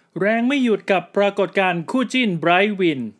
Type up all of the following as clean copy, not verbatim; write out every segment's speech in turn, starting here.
แรงไม่หยุดกับปรากฏการณ์คู่จิ้นไบรท์วิน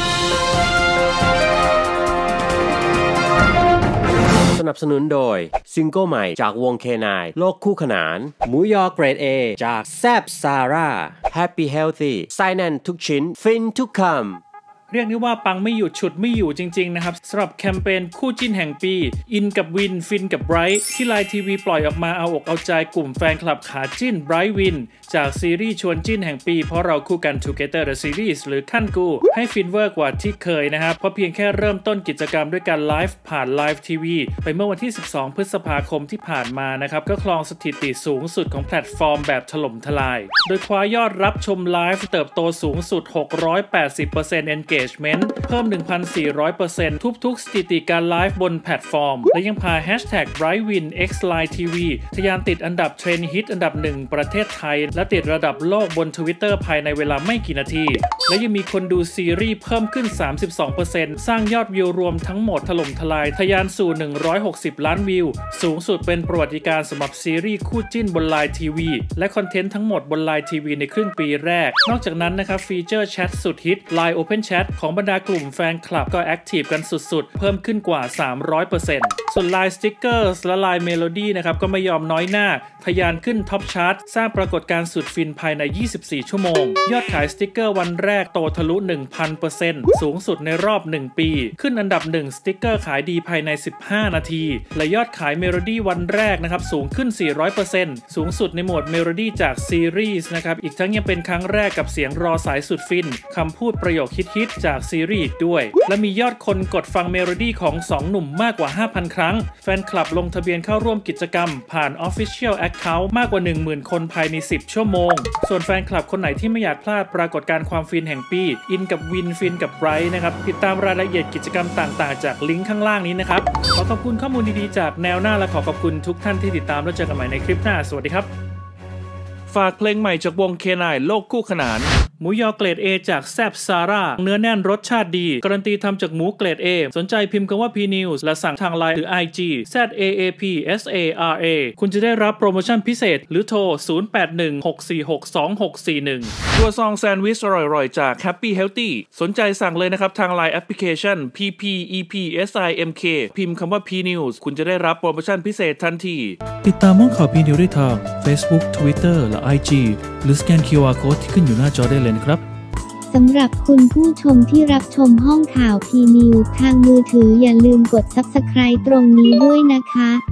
สนับสนุนโดยซิงเกิลใหม่จากวงเคนายโลกคู่ขนานหมูยอเกรด A จากแซบซาร่า Happy Healthy ไส้แน่นทุกชิ้นฟินทุกคำเรียกได้ว่าปังไม่หยุดฉุดไม่อยู่จริงๆนะครับสำหรับแคมเปญคู่จิ้นแห่งปีอินกับวินฟินกับไบรท์ที่ไลน์ทีวีปล่อยออกมาเอาอกเอาใจกลุ่มแฟนคลับขาจิ้นไบรท์วินจากซีรีส์ชวนจิ้นแห่งปีเพราะเราคู่กัน Together the Series หรือขั้นกูให้ฟินเวอร์กว่าที่เคยนะครับเพราะเพียงแค่เริ่มต้นกิจกรรมด้วยการไลฟ์ผ่านไลฟ์ทีวีไปเมื่อวันที่ 12 พฤษภาคมที่ผ่านมานะครับก็ครองสถิติสูงสุดของแพลตฟอร์มแบบถล่มทลายโดยคว้ายอดรับชมไลฟ์เติบโตสูงสุด 680% engagement เพิ่ม 1,400% ทุกๆสถิติการไลฟ์บนแพลตฟอร์มและยังพา #BrightWinXLineTV ทะยานติดอันดับเทรนด์ฮิตอันดับ1ประเทศไทยและติดระดับโลกบน Twitter ภายในเวลาไม่กี่นาทีและยังมีคนดูซีรีส์เพิ่มขึ้น 32% สร้างยอดวิวรวมทั้งหมดถล่มทลายทะยานสู่160ล้านวิวสูงสุดเป็นประวัติการณ์สำหรับซีรีส์คู่จิ้นบนไลน์ทีวีและคอนเทนต์ทั้งหมดบนไลน์ทีวีในครึ่งปีแรกนอกจากนั้นนะครับฟีเจอร์แชทสุดฮิต Line Open Chat ของบรรดากลุ่มแฟนคลับก็แอคทีฟกันสุดๆเพิ่มขึ้นกว่า 300% ส่วน Line Stickers และ Line Melody นะครับก็ไม่ยอมน้อยหน้าทะยานขึ้นท็อปชาร์ตสร้างปรากฏการณ์สุดฟินภายใน24ชั่วโมงยอดขายสติกเกอร์วันแรกโตทะลุ 1,000% สูงสุดในรอบ1ปีขึ้นอันดับ1สติกเกอร์ขายดีภายใน15นาทีและยอดขายเมโลดี้วันแรกนะครับสูงขึ้น 400% สูงสุดในโหมดเมโลดี้จากซีรีส์นะครับอีกทั้งยังเป็นครั้งแรกกับเสียงรอสายสุดฟินคำพูดประโยคฮิตๆจากซีรีส์ด้วยและมียอดคนกดฟังเมโลดี้ของ2หนุ่มมากกว่า 5,000 ครั้งแฟนคลับลงทะเบียนเข้าร่วมกิจกรรมผ่าน Official Account มากกว่า 10,000 คนภายใน10ชั่วโมงส่วนแฟนคลับคนไหนที่ไม่อยากพลาดปรากฏการณ์ความฟินแห่งปีอินกับวินฟินกับไบรท์นะครับติดตามรายละเอียดกิจกรรมต่างๆจากลิงก์ข้างล่างนี้นะครับขอขอบคุณข้อมูลดีๆจากแนวหน้าและขอขอบคุณทุกท่านที่ติดตามแล้วเจอกันใหม่ในคลิปหน้าสวัสดีครับฝากเพลงใหม่จากวงเคนายโลกคู่ขนานหมูยอเกรด A จากแซบซาร่าเนื้อแน่นรสชาติดีการันตีทำจากหมูเกรด A สนใจพิมพ์คำว่า PNews และสั่งทาง LINE หรือ IG ZAAPSARA คุณจะได้รับโปรโมชั่นพิเศษหรือโทร 0816462641 ตัวซองแซนด์วิชอร่อยๆจาก Happy Healthy สนใจสั่งเลยนะครับทาง LINE แอปพลิเคชัน PPEPSIMK พิมพ์คำว่า PNews คุณจะได้รับโปรโมชั่นพิเศษทันทีติดตามห้องข่าว PNews ได้ทาง Facebook Twitter และ IG หรือสแกน QR Code ที่ขึ้นอยู่หน้าจอได้เลยนะครับสำหรับคุณผู้ชมที่รับชมห้องข่าว PNews ทางมือถืออย่าลืมกด Subscribe ตรงนี้ด้วยนะคะ